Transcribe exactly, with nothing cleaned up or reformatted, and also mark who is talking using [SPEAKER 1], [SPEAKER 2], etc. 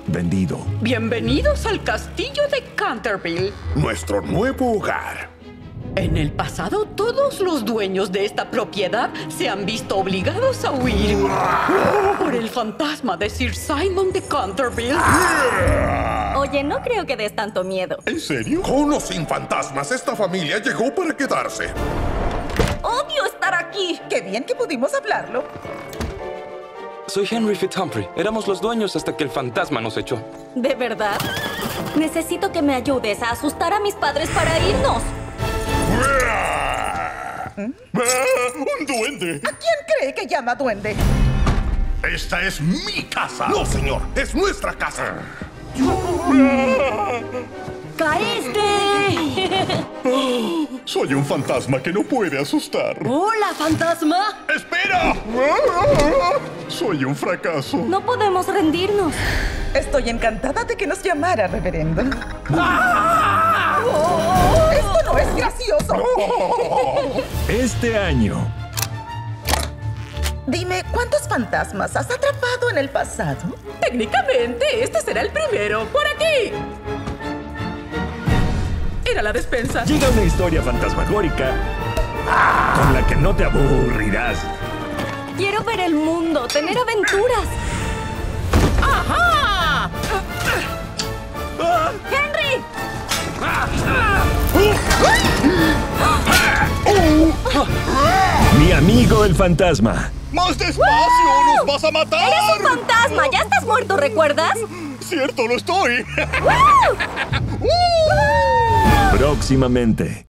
[SPEAKER 1] vendido.
[SPEAKER 2] Bienvenidos al castillo de Canterville.
[SPEAKER 3] Nuestro nuevo hogar.
[SPEAKER 2] En el pasado, todos los dueños de esta propiedad se han visto obligados a huir por el fantasma de Sir Simon de Canterville.
[SPEAKER 4] Oye, no creo que des tanto miedo.
[SPEAKER 3] ¿En serio? Con o sin fantasmas, esta familia llegó para quedarse.
[SPEAKER 4] ¡Odio estar aquí!
[SPEAKER 5] ¡Qué bien que pudimos hablarlo!
[SPEAKER 6] Soy Henry Fitzhumphrey. Éramos los dueños hasta que el fantasma nos echó.
[SPEAKER 4] ¿De verdad? Necesito que me ayudes a asustar a mis padres para irnos.
[SPEAKER 3] ¡Un duende!
[SPEAKER 5] ¿A quién cree que llama duende?
[SPEAKER 3] ¡Esta es mi casa! No, señor, es nuestra casa.
[SPEAKER 4] ¡Caíste!
[SPEAKER 3] Soy un fantasma que no puede asustar.
[SPEAKER 4] ¡Hola, fantasma!
[SPEAKER 3] ¡Espera! Soy un fracaso.
[SPEAKER 4] No podemos rendirnos.
[SPEAKER 5] Estoy encantada de que nos llamara, reverendo. ¡Oh! ¡Esto no es gracioso!
[SPEAKER 1] Este año.
[SPEAKER 5] Dime, ¿cuántos fantasmas has atrapado en el pasado?
[SPEAKER 2] Técnicamente, este será el primero. ¡Por aquí! Ir a la despensa.
[SPEAKER 1] Llega una historia fantasmagórica con la que no te aburrirás.
[SPEAKER 4] Quiero ver el mundo, tener aventuras.
[SPEAKER 2] ¡Ajá!
[SPEAKER 4] ¡Henry!
[SPEAKER 1] Mi amigo el fantasma.
[SPEAKER 3] ¡Más despacio! ¡Nos vas a matar!
[SPEAKER 4] ¡Eres un fantasma! ¡Ya estás muerto, ¿recuerdas?
[SPEAKER 3] ¡Cierto, lo estoy!
[SPEAKER 1] Próximamente.